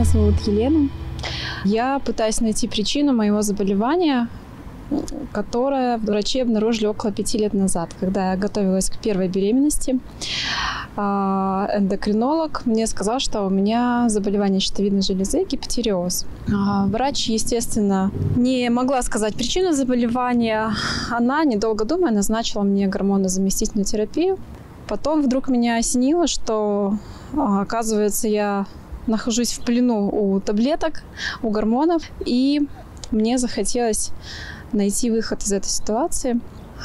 зовут Елена. Я пытаюсь найти причину моего заболевания, которое врачи обнаружили около 5 лет назад, когда я готовилась к первой беременности. Эндокринолог мне сказал, что у меня заболевание щитовидной железы, гипотиреоз. Врач, естественно, не могла сказать причину заболевания. Она, недолго думая, назначила мне гормонозаместительную терапию. Потом вдруг меня осенило, что, оказывается, я нахожусь в плену у таблеток, у гормонов, и мне захотелось найти выход из этой ситуации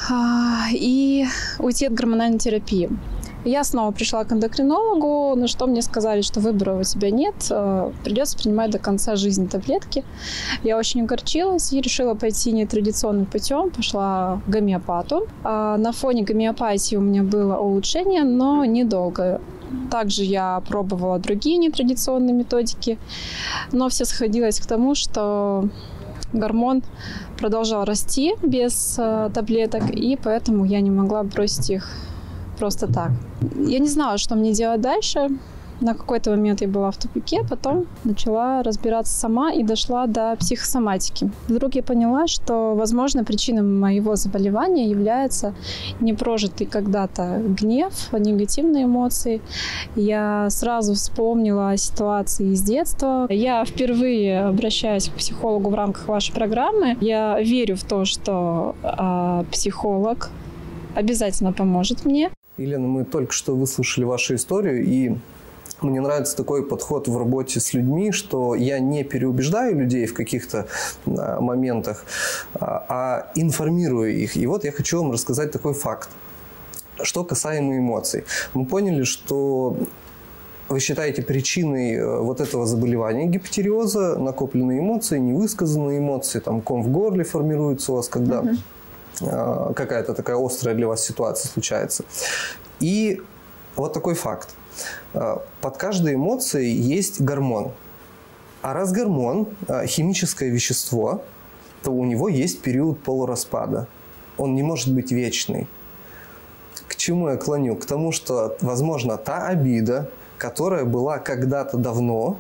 и уйти от гормональной терапии. Я снова пришла к эндокринологу, на что мне сказали, что выбора у тебя нет, придется принимать до конца жизни таблетки. Я очень огорчилась и решила пойти нетрадиционным путем, пошла к гомеопату. На фоне гомеопатии у меня было улучшение, но недолго. Также я пробовала другие нетрадиционные методики, но все сходилось к тому, что гормон продолжал расти без таблеток, и поэтому я не могла бросить их просто так. Я не знала, что мне делать дальше. На какой-то момент я была в тупике, потом начала разбираться сама и дошла до психосоматики. Вдруг я поняла, что, возможно, причиной моего заболевания является непрожитый когда-то гнев, негативные эмоции. Я сразу вспомнила ситуации из детства. Я впервые обращаюсь к психологу в рамках вашей программы. Я верю в то, что психолог обязательно поможет мне. Елена, мы только что выслушали вашу историю, и мне нравится такой подход в работе с людьми, что я не переубеждаю людей в каких-то моментах, а информирую их. И вот я хочу вам рассказать такой факт. Что касаемо эмоций. Мы поняли, что вы считаете причиной вот этого заболевания гипотиреоза накопленные эмоции, невысказанные эмоции, там ком в горле формируется у вас, когда какая-то такая острая для вас ситуация случается. И вот такой факт. Под каждой эмоцией есть гормон. А раз гормон – химическое вещество, то у него есть период полураспада. Он не может быть вечный. К чему я клоню? К тому, что, возможно, та обида, которая была когда-то давно,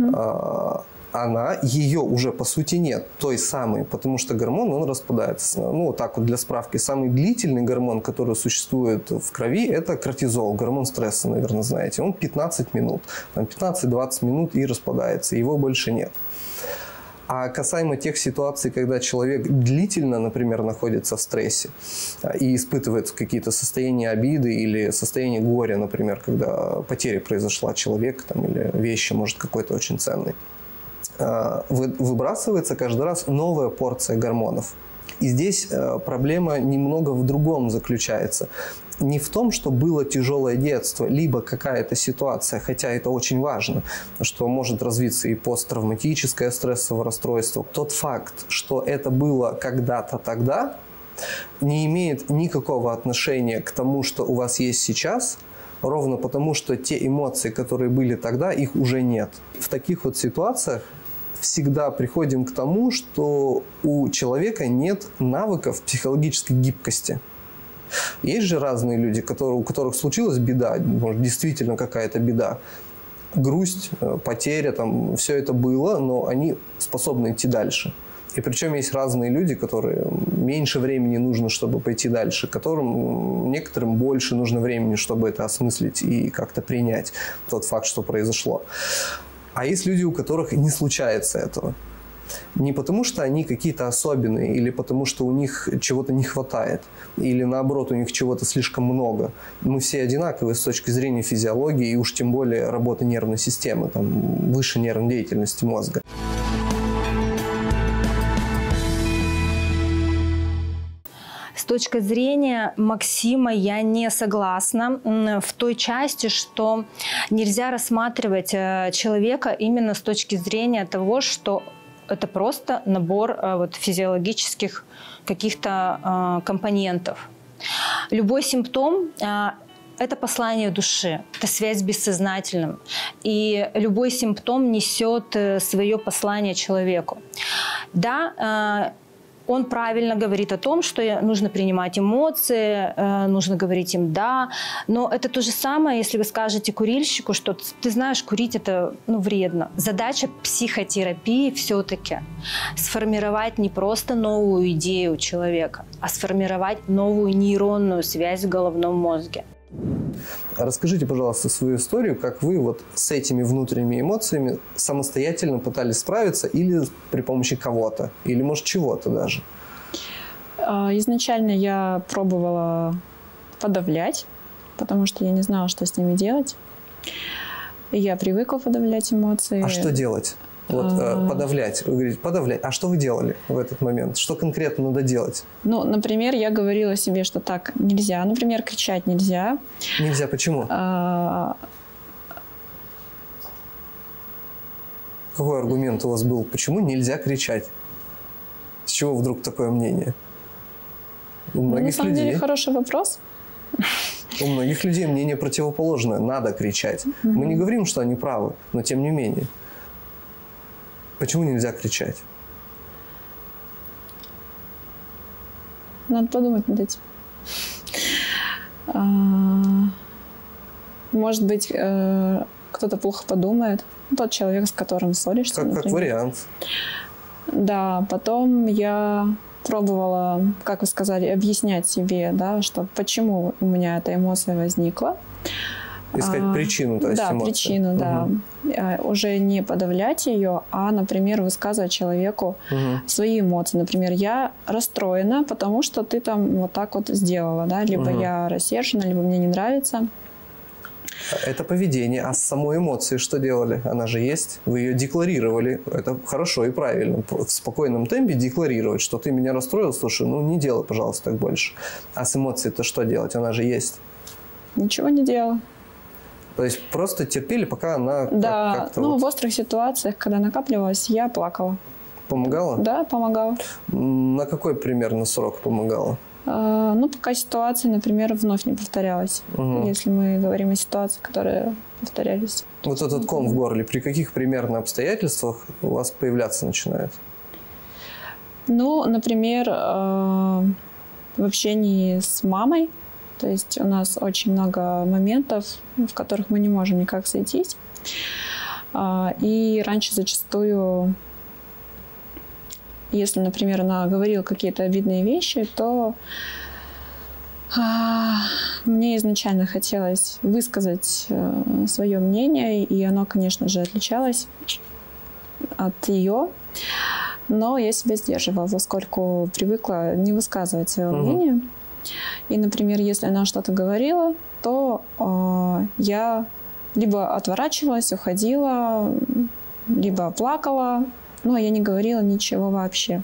ее уже по сути нет, той самой, потому что гормон, он распадается. Ну, вот так вот для справки. Самый длительный гормон, который существует в крови, это кортизол, гормон стресса, наверное, знаете. Он 15 минут, 15-20 минут и распадается, его больше нет. А касаемо тех ситуаций, когда человек длительно, например, находится в стрессе и испытывает какие-то состояния обиды или состояние горя, например, когда потеря произошла человека там, или вещи, может, какой-то очень ценный, выбрасывается каждый раз новая порция гормонов. И здесь проблема немного в другом заключается. Не в том, что было тяжелое детство, либо какая-то ситуация, хотя это очень важно, что может развиться и посттравматическое стрессовое расстройство. Тот факт, что это было когда-то тогда, не имеет никакого отношения к тому, что у вас есть сейчас, ровно потому, что те эмоции, которые были тогда, их уже нет. В таких вот ситуациях всегда приходим к тому, что у человека нет навыков психологической гибкости. Есть же разные люди, у которых случилась беда, может, действительно какая-то беда, грусть, потеря, там, все это было, но они способны идти дальше. И причем есть разные люди, которые меньше времени нужно, чтобы пойти дальше, некоторым больше нужно времени, чтобы это осмыслить и как-то принять тот факт, что произошло. А есть люди, у которых не случается этого. Не потому, что они какие-то особенные, или потому, что у них чего-то не хватает, или наоборот, у них чего-то слишком много. Мы все одинаковые с точки зрения физиологии, и уж тем более работы нервной системы, там, высшей нервной деятельности мозга. С точки зрения Максима я не согласна в той части, что нельзя рассматривать человека именно с точки зрения того, что это просто набор физиологических каких-то компонентов. Любой симптом – это послание души, это связь с бессознательным. И любой симптом несет свое послание человеку. Да, он правильно говорит о том, что нужно принимать эмоции, нужно говорить им «да». Но это то же самое, если вы скажете курильщику, что ты знаешь, курить это вредно. Задача психотерапии все-таки сформировать не просто новую идею у человека, а сформировать новую нейронную связь в головном мозге. Расскажите, пожалуйста, свою историю, как вы вот с этими внутренними эмоциями самостоятельно пытались справиться или при помощи кого-то, или, может, чего-то даже? Изначально я пробовала подавлять, потому что я не знала, что с ними делать. Я привыкла подавлять эмоции. А что делать? Вот подавлять. Вы говорите, подавлять. А что вы делали в этот момент? Что конкретно надо делать? Например, я говорила себе, что так нельзя. Например, кричать нельзя. Нельзя. Почему? Какой аргумент у вас был? Почему нельзя кричать? С чего вдруг такое мнение? У многих на самом людей... деле хороший вопрос. У многих людей мнение противоположное. Надо кричать. Мы не говорим, что они правы, но тем не менее. Почему нельзя кричать? Надо подумать над этим. Может быть, кто-то плохо подумает. Тот человек, с которым ссоришься, как вариант. Да, потом я пробовала, как вы сказали, объяснять себе, да, что почему у меня эта эмоция возникла. Искать причину, то есть да, эмоции. Причину, да. Уже не подавлять ее, а, например, высказывать человеку свои эмоции. Например, я расстроена, потому что ты там вот так вот сделала, да, либо я рассержена, либо мне не нравится. Это поведение. А с самой эмоцией что делали? Она же есть. Вы ее декларировали. Это хорошо и правильно. В спокойном темпе декларировать, что ты меня расстроил. Слушай, не делай, пожалуйста, так больше. А с эмоцией-то что делать? Она же есть. Ничего не делала. То есть просто терпели, пока она да, как-то... в острых ситуациях, когда накапливалась, я плакала. Помогала? Да, помогала. На какой примерно срок помогала? Пока ситуация, например, вновь не повторялась. Если мы говорим о ситуациях, которые повторялись. Вот этот ком в горле, при каких примерно обстоятельствах у вас появляться начинает? Например, в общении с мамой. То есть у нас очень много моментов, в которых мы не можем никак сойтись. И раньше зачастую, если, например, она говорила какие-то обидные вещи, то мне изначально хотелось высказать свое мнение, и оно, конечно же, отличалось от ее. Но я себя сдерживала, поскольку привыкла не высказывать свое мнение. И, например, если она что-то говорила, то я либо отворачивалась, уходила, либо плакала, но я не говорила ничего вообще.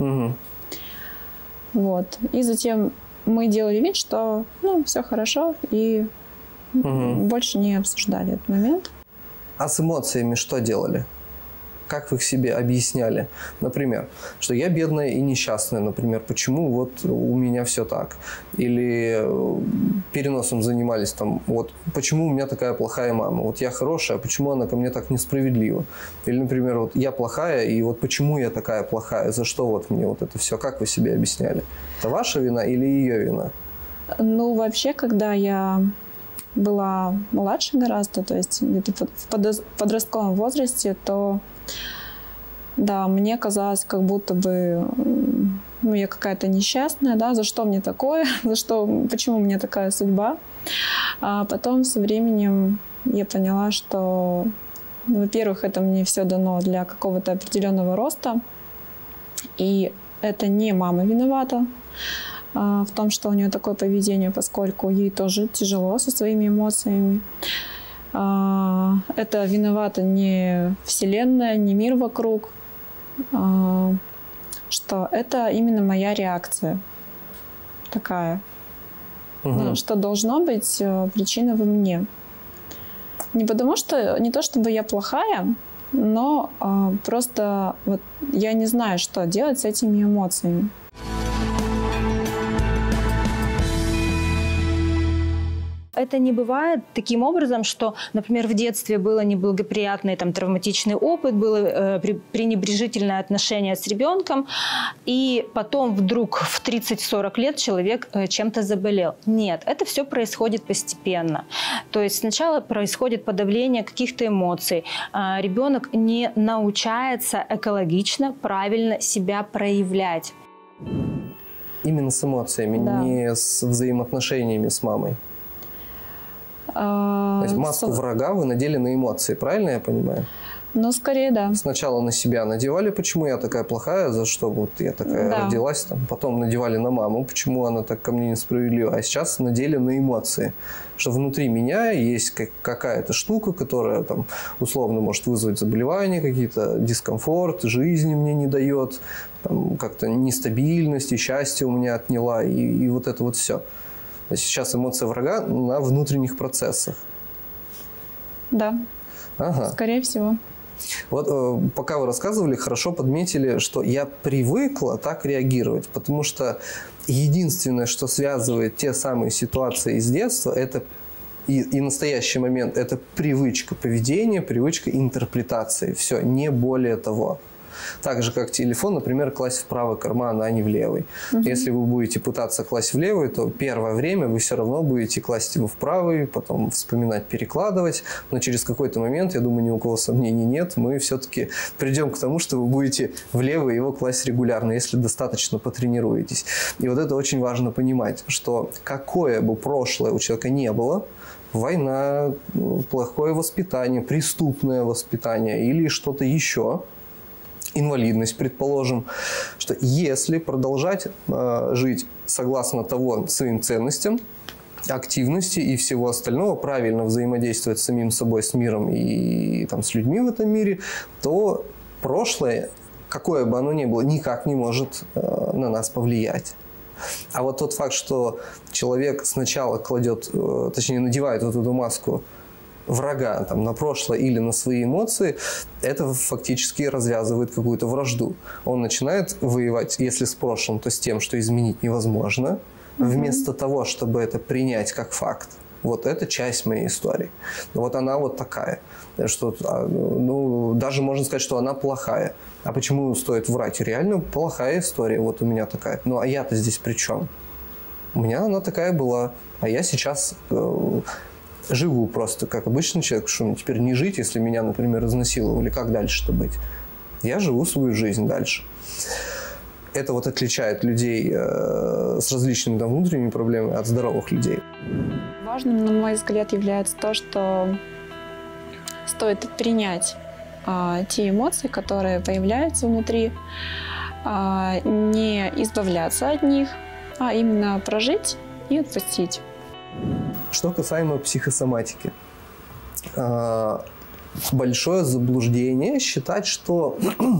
Вот. И затем мы делали вид, что все хорошо, и больше не обсуждали этот момент. А с эмоциями что делали? Как вы их себе объясняли? Например, что я бедная и несчастная, например, почему вот у меня все так? Или переносом занимались там, вот почему у меня такая плохая мама? Вот я хорошая, почему она ко мне так несправедлива? Или, например, вот я плохая, и вот почему я такая плохая? За что вот мне вот это все? Как вы себе объясняли? Это ваша вина или ее вина? Вообще, когда я была младше гораздо, то есть где-то в подростковом возрасте, то да, мне казалось, как будто бы я какая-то несчастная, да, за что мне такое, почему мне такая судьба. А потом со временем я поняла, что, во-первых, это мне все дано для какого-то определенного роста, и это не мама виновата в том, что у нее такое поведение, поскольку ей тоже тяжело со своими эмоциями. Это виновата не Вселенная, не мир вокруг, что это именно моя реакция такая, что должно быть причина во мне. Не потому что, не то чтобы я плохая, но просто вот я не знаю, что делать с этими эмоциями. это не бывает таким образом, что, например, в детстве было неблагоприятный там, травматичный опыт, было пренебрежительное отношение с ребенком, и потом вдруг в 30-40 лет человек чем-то заболел. Нет, это все происходит постепенно. То есть сначала происходит подавление каких-то эмоций. Ребенок не научается экологично, правильно себя проявлять. Именно с эмоциями, Да. не с взаимоотношениями с мамой. То есть маску врага вы надели на эмоции, правильно я понимаю? Ну, скорее, да. Сначала на себя надевали, почему я такая плохая, за что вот я такая Да. родилась, там, потом надевали на маму, почему она так ко мне несправедлива, а сейчас надели на эмоции, что внутри меня есть какая-то штука, которая там условно может вызвать заболевания, какие-то дискомфорт, жизни мне не дает, там, как-то нестабильности, счастье у меня отняла, и вот это вот все. Сейчас эмоция врага на внутренних процессах. Да, Ага. скорее всего. Вот пока вы рассказывали, хорошо подметили, что я привыкла так реагировать, потому что единственное, что связывает те самые ситуации из детства, это и настоящий момент, это привычка поведения, привычка интерпретации. Все, не более того. Так же, как телефон, например, класть в правый карман, а не в левый. Если вы будете пытаться класть в левый, то первое время вы все равно будете класть его в правый, потом вспоминать, перекладывать. Но через какой-то момент, я думаю, ни у кого сомнений нет, мы все-таки придем к тому, что вы будете в левый его класть регулярно, если достаточно потренируетесь. И вот это очень важно понимать, что какое бы прошлое у человека не было, война, плохое воспитание, преступное воспитание или что-то еще, инвалидность, предположим, что если продолжать жить согласно того своим ценностям, активности и всего остального, правильно взаимодействовать с самим собой, с миром и там, с людьми в этом мире, то прошлое, какое бы оно ни было, никак не может на нас повлиять. А вот тот факт, что человек сначала кладет, точнее надевает вот эту маску врага там, на прошлое или на свои эмоции, это фактически развязывает какую-то вражду. Он начинает воевать, если с прошлым, то с тем, что изменить невозможно, вместо того, чтобы это принять как факт. Вот это часть моей истории. Вот она вот такая. Что, ну, даже можно сказать, что она плохая. А почему стоит врать? Реально плохая история. Вот у меня такая. Ну, а я-то здесь при чем? У меня она такая была. А я сейчас живу просто как обычный человек. Что мне теперь не жить, если меня, например, изнасиловали? Как дальше-то быть? Я живу свою жизнь дальше. Это вот отличает людей с различными там, внутренними проблемами от здоровых людей. Важным, на мой взгляд, является то, что стоит принять те эмоции, которые появляются внутри, не избавляться от них, а именно прожить и отпустить. Что касаемо психосоматики. Большое заблуждение считать, что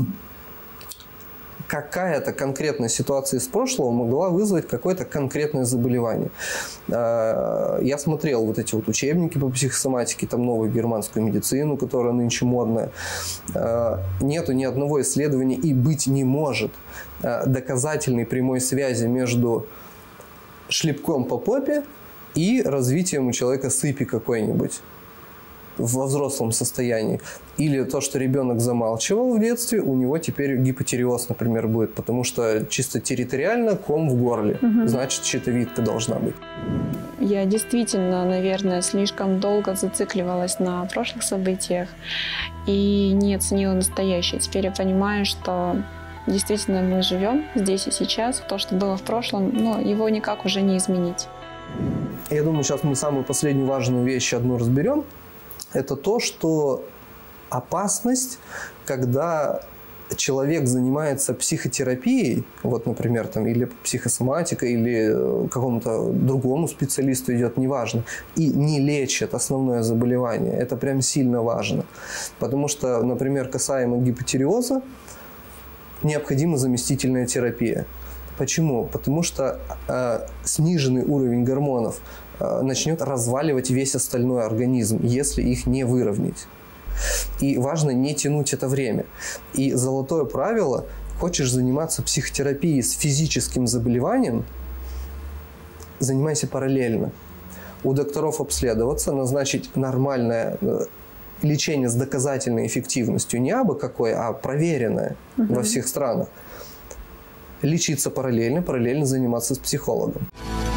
какая-то конкретная ситуация из прошлого могла вызвать какое-то конкретное заболевание. Я смотрел вот эти вот учебники по психосоматике, там новую германскую медицину, которая нынче модная. Нету ни одного исследования и быть не может доказательной прямой связи между шлепком по попе и развитием у человека сыпи какой-нибудь во взрослом состоянии. Или то, что ребенок замалчивал в детстве, у него теперь гипотиреоз, например, будет, потому что чисто территориально ком в горле. Значит, щитовидка должна быть. Я действительно, наверное, слишком долго зацикливалась на прошлых событиях и не оценила настоящее. Теперь я понимаю, что действительно мы живем здесь и сейчас. То, что было в прошлом, но его никак уже не изменить. Я думаю, сейчас мы самую последнюю важную вещь одну разберем. Это то, что опасность, когда человек занимается психотерапией, вот, например, там, или психосоматикой, или какому-то другому специалисту идет, неважно, и не лечит основное заболевание. Это прям сильно важно. Потому что, например, касаемо гипотиреоза, необходима заместительная терапия. Почему? Потому что сниженный уровень гормонов начнет разваливать весь остальной организм, если их не выровнять. И важно не тянуть это время. И золотое правило: хочешь заниматься психотерапией с физическим заболеванием, занимайся параллельно. у докторов обследоваться, назначить нормальное лечение с доказательной эффективностью, не абы какое, а проверенное во всех странах. Лечиться параллельно заниматься с психологом.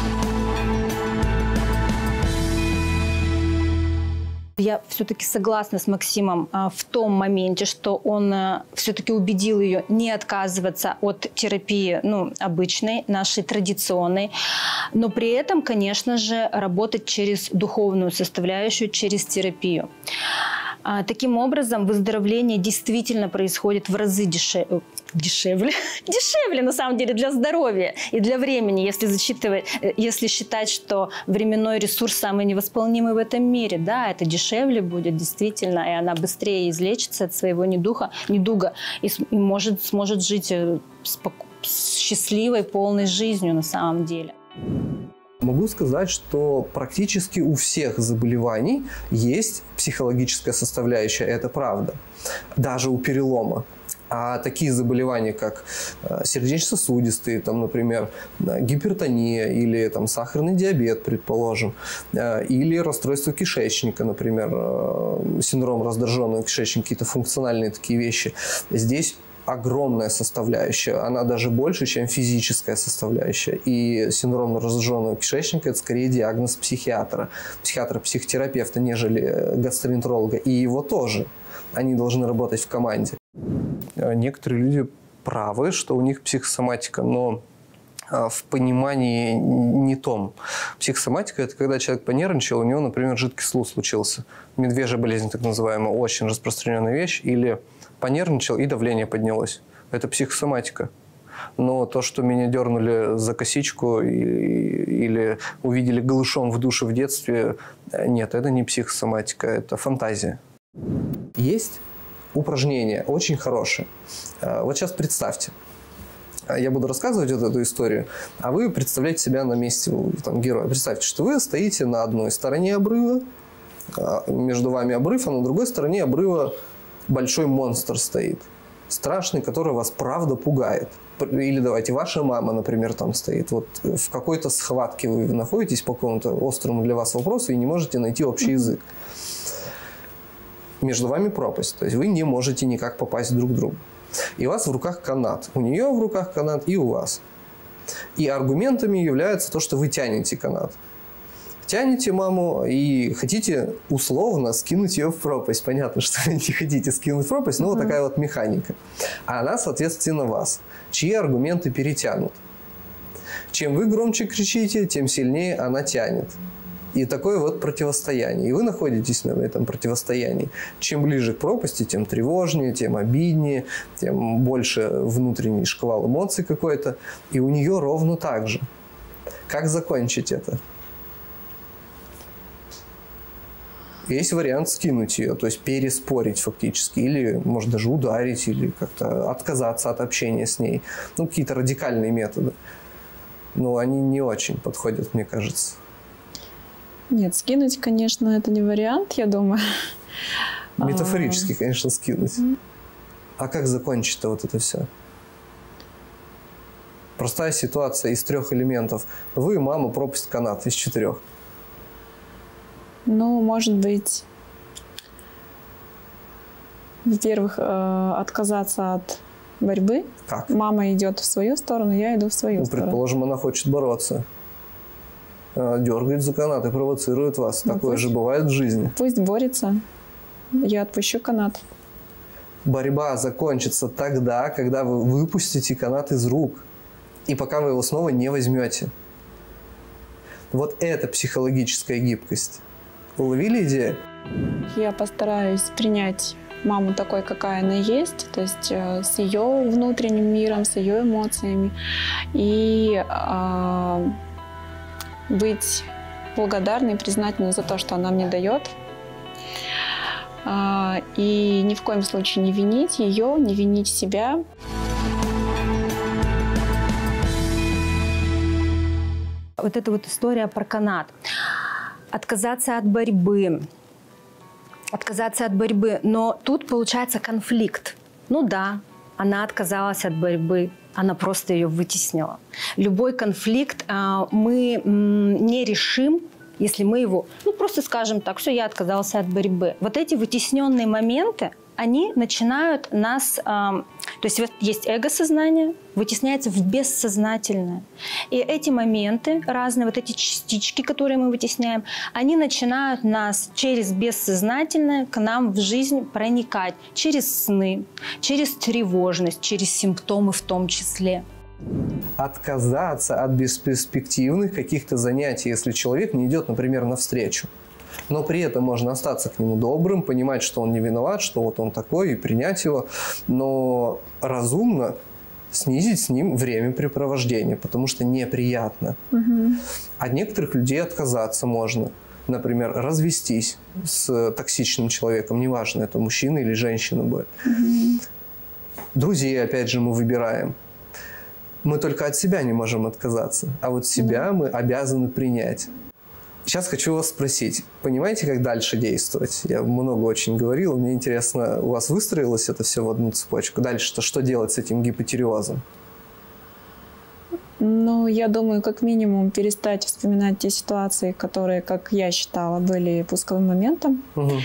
Я все-таки согласна с Максимом в том моменте, что он все-таки убедил ее не отказываться от терапии, ну, обычной, нашей традиционной, но при этом, конечно же, работать через духовную составляющую, через терапию. Таким образом, выздоровление действительно происходит в разы дешевле на самом деле для здоровья и для времени, если считать, что временной ресурс самый невосполнимый в этом мире. Да, это дешевле будет действительно, и она быстрее излечится от своего недуга и сможет жить счастливой, полной жизнью на самом деле. Могу сказать, что практически у всех заболеваний есть психологическая составляющая, это правда. Даже у перелома. А такие заболевания, как сердечно-сосудистые, там, например, гипертония или там, сахарный диабет, предположим, или расстройство кишечника, например, синдром раздраженного кишечника, какие-то функциональные такие вещи, здесь огромная составляющая, она даже больше, чем физическая составляющая. И синдром раздраженного кишечника – это скорее диагноз психиатра, психотерапевта, нежели гастроэнтеролога. И его тоже. Они должны работать в команде. Некоторые люди правы, что у них психосоматика, но в понимании не том. Психосоматика – это когда человек понервничал, у него, например, жидкий слуз случился. Медвежья болезнь, так называемая, очень распространенная вещь. Или понервничал, и давление поднялось. Это психосоматика. Но то, что меня дернули за косичку или увидели голышом в душе в детстве, нет, это не психосоматика, это фантазия. Есть упражнение очень хорошее. Вот сейчас представьте. Я буду рассказывать вот эту историю, а вы представляете себя на месте там, героя. Представьте, что вы стоите на одной стороне обрыва, между вами обрыв, а на другой стороне обрыва большой монстр стоит. Страшный, который вас правда пугает. Или давайте, ваша мама, например, там стоит. Вот в какой-то схватке вы находитесь по какому-то острому для вас вопросу и не можете найти общий язык. Между вами пропасть. То есть вы не можете никак попасть друг к другу. И у вас в руках канат. У нее в руках канат и у вас. И аргументами является то, что вы тянете канат. Тянете маму и хотите условно скинуть ее в пропасть. Понятно, что вы не хотите скинуть в пропасть, но вот такая вот механика. А она, соответственно, вас. Чьи аргументы перетянут. Чем вы громче кричите, тем сильнее она тянет. И такое вот противостояние. И вы находитесь на этом противостоянии. Чем ближе к пропасти, тем тревожнее, тем обиднее, тем больше внутренний шквал эмоций какой-то. И у нее ровно так же. Как закончить это? Есть вариант скинуть ее, то есть переспорить фактически, или, может, даже ударить, или как-то отказаться от общения с ней. Ну, какие-то радикальные методы. Но они не очень подходят, мне кажется. Нет, скинуть, конечно, это не вариант, я думаю. Метафорически, конечно, скинуть. А как закончить-то вот это все? Простая ситуация из 3 элементов. Вы, мама, пропасть, канат из 4. Ну, может быть, во-первых, отказаться от борьбы. Как? Мама идет в свою сторону, я иду в свою сторону. Предположим, она хочет бороться. Дергает за канат и провоцирует вас. Ну, такое же бывает в жизни. Пусть борется. Я отпущу канат. Борьба закончится тогда, когда вы выпустите канат из рук. И пока вы его снова не возьмете. Вот это психологическая гибкость. Уловили идею? Я постараюсь принять маму такой, какая она есть, то есть с ее внутренним миром, с ее эмоциями. И быть благодарной и признательной за то, что она мне дает. И ни в коем случае не винить ее, не винить себя. Вот эта вот история про канат. Отказаться от борьбы. Но тут получается конфликт. Ну да, она отказалась от борьбы. Она просто ее вытеснила. Любой конфликт мы не решим Если мы его, просто скажем так, все, я отказался от борьбы. Вот эти вытесненные моменты, они начинают нас... то есть вот есть эго-сознание, вытесняется в бессознательное. И эти моменты, разные вот эти частички, которые мы вытесняем, они начинают нас через бессознательное к нам в жизнь проникать. Через сны, через тревожность, через симптомы в том числе. Отказаться от бесперспективных каких-то занятий, если человек не идет, например, навстречу. Но при этом можно остаться к нему добрым, понимать, что он не виноват, что вот он такой, и принять его. Но разумно снизить с ним времяпрепровождение, потому что неприятно. От некоторых людей отказаться можно. Например, развестись с токсичным человеком, неважно, это мужчина или женщина будет. Друзей, опять же, мы выбираем. Мы только от себя не можем отказаться, а вот себя мы обязаны принять. Сейчас хочу вас спросить, понимаете, как дальше действовать? Я много очень говорил, мне интересно, у вас выстроилось это все в одну цепочку? Дальше-то что делать с этим гипотиреозом? Я думаю, как минимум перестать вспоминать те ситуации, которые, как я считала, были пусковым моментом.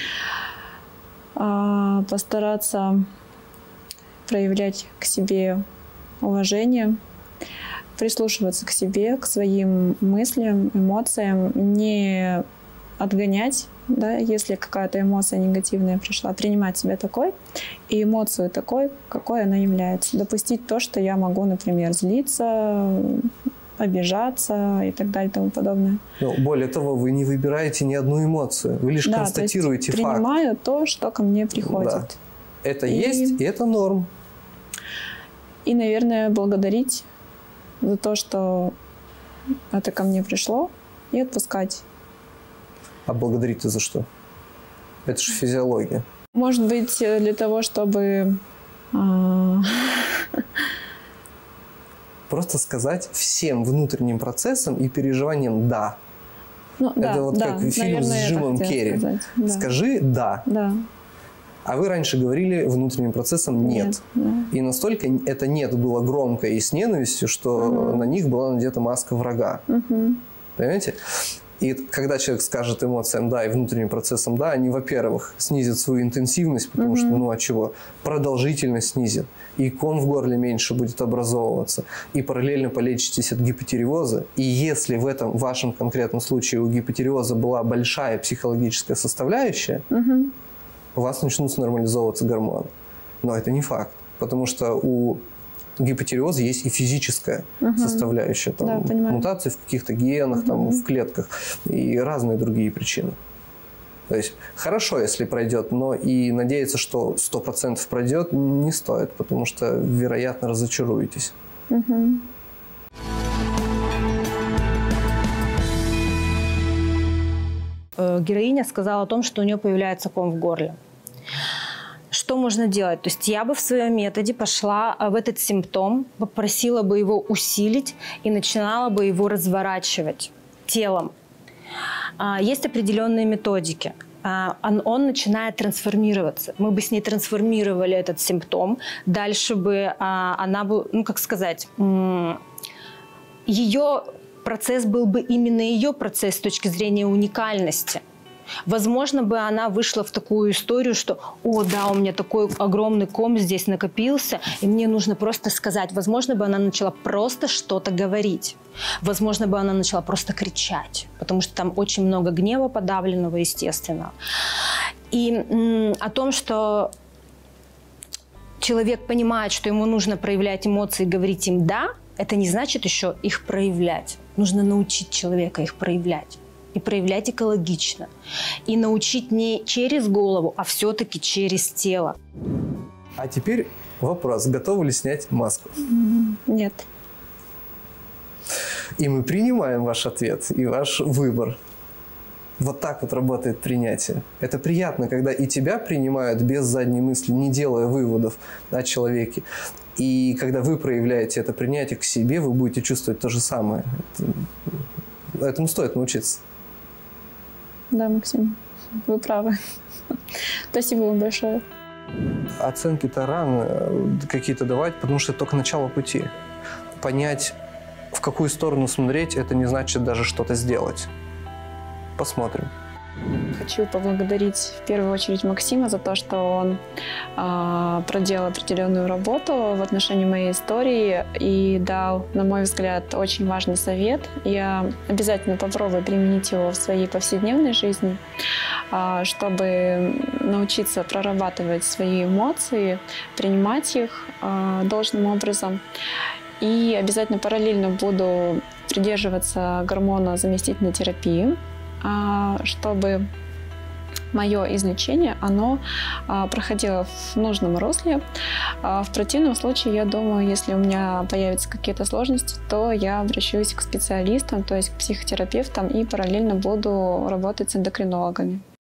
Постараться проявлять к себе уважение, прислушиваться к себе, к своим мыслям, эмоциям, не отгонять, да, если какая-то эмоция негативная пришла, принимать себя такой и эмоцию такой, какой она является. Допустить то, что я могу, например, злиться, обижаться и так далее и тому подобное. Более того, вы не выбираете ни одну эмоцию, вы лишь констатируете факт. Принимаю то, что ко мне приходит. Да. Это есть, и это норм. И, наверное, благодарить за то, что это ко мне пришло, и отпускать. А благодарить-то за что? Это же физиология. Может быть, для того, чтобы... Просто сказать всем внутренним процессам и переживаниям «да». Это как фильм, наверное, с Джимом Керри. Да. Скажи «да». Да. А вы раньше говорили внутренним процессом «нет». И настолько это «нет» было громко и с ненавистью, что на них была надета маска врага. Понимаете? И когда человек скажет эмоциям «да» и внутренним процессом «да», они, во-первых, снизят свою интенсивность, потому что, от чего? Продолжительность снизит. И ком в горле меньше будет образовываться. И параллельно полечитесь от гипотиреоза. И если в этом вашем конкретном случае у гипотиреоза была большая психологическая составляющая, у вас начнут нормализовываться гормоны. Но это не факт, потому что у гипотиреоза есть и физическая составляющая. Там, мутации в каких-то генах, там, в клетках и разные другие причины. То есть хорошо, если пройдет, но и надеяться, что 100% пройдет, не стоит, потому что, вероятно, разочаруетесь. Героиня сказала о том, что у нее появляется ком в горле. Что можно делать? То есть я бы в своем методе пошла в этот симптом, попросила бы его усилить и начинала бы его разворачивать телом. Есть определенные методики. Он начинает трансформироваться. Мы бы с ней трансформировали этот симптом. Дальше бы она бы, ее процесс был бы именно ее процесс с точки зрения уникальности. Возможно, бы она вышла в такую историю, что «О, да, у меня такой огромный ком здесь накопился, и мне нужно просто сказать». Возможно, бы она начала просто что-то говорить. Возможно, бы она начала просто кричать, потому что там очень много гнева подавленного, естественно. И о том, что человек понимает, что ему нужно проявлять эмоции и говорить им «да», это не значит еще их проявлять. Нужно научить человека их проявлять. И проявлять экологично. И научить не через голову, а все-таки через тело. А теперь вопрос. Готовы ли снять маску? Нет. И мы принимаем ваш ответ и ваш выбор. Вот так вот работает принятие. Это приятно, когда и тебя принимают без задней мысли, не делая выводов о человеке. И когда вы проявляете это принятие к себе, вы будете чувствовать то же самое. Этому стоит научиться. Да, Максим, вы правы. Спасибо вам большое. Оценки-то рано какие-то давать, потому что это только начало пути. Понять, в какую сторону смотреть, это не значит даже что-то сделать. Посмотрим. Хочу поблагодарить в первую очередь Максима за то, что он проделал определенную работу в отношении моей истории и дал, на мой взгляд, очень важный совет. Я обязательно попробую применить его в своей повседневной жизни, чтобы научиться прорабатывать свои эмоции, принимать их должным образом. И обязательно параллельно буду придерживаться гормона заместительной терапии, чтобы мое излечение, оно проходило в нужном русле. В противном случае, я думаю, если у меня появятся какие-то сложности, то я обращусь к специалистам, то есть к психотерапевтам, и параллельно буду работать с эндокринологами.